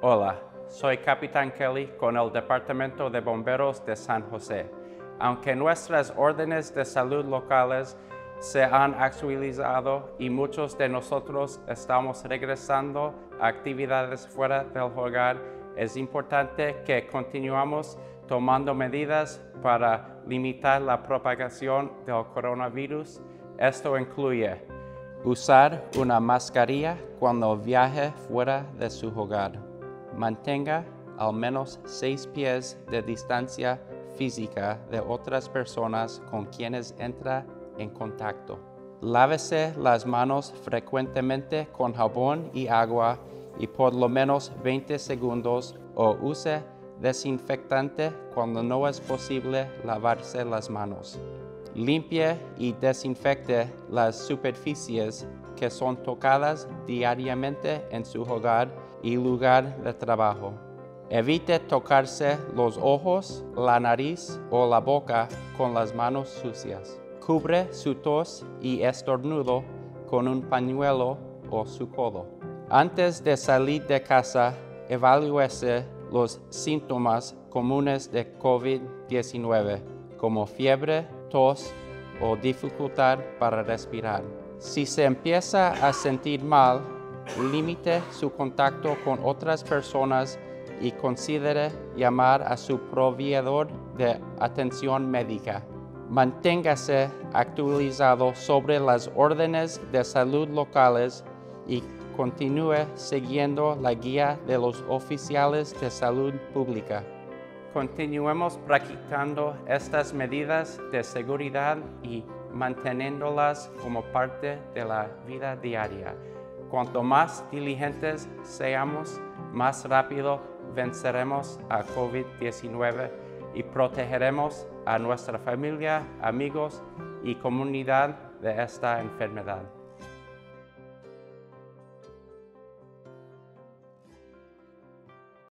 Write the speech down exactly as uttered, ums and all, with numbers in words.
Hola, soy Capitán Kelly con el Departamento de Bomberos de San José. Aunque nuestras órdenes de salud locales se han actualizado y muchos de nosotros estamos regresando a actividades fuera del hogar, es importante que continuemos tomando medidas para limitar la propagación del coronavirus. Esto incluye usar una mascarilla cuando viaje fuera de su hogar. Mantenga al menos seis pies de distancia física de otras personas con quienes entra en contacto. Lávese las manos frecuentemente con jabón y agua y por lo menos veinte segundos o use desinfectante cuando no es posible lavarse las manos. Limpie y desinfecte las superficies que son tocadas diariamente en su hogar y lugar de trabajo. Evite tocarse los ojos, la nariz o la boca con las manos sucias. Cubre su tos y estornudo con un pañuelo o su codo. Antes de salir de casa, evalúese los síntomas comunes de COVID diecinueve, como fiebre, tos o dificultad para respirar. Si se empieza a sentir mal, limite su contacto con otras personas y considere llamar a su proveedor de atención médica. Manténgase actualizado sobre las órdenes de salud locales y continúe siguiendo la guía de los oficiales de salud pública. Continuemos practicando estas medidas de seguridad y manteniéndolas como parte de la vida diaria. Cuanto más diligentes seamos, más rápido venceremos a COVID diecinueve y protegeremos a nuestra familia, amigos y comunidad de esta enfermedad.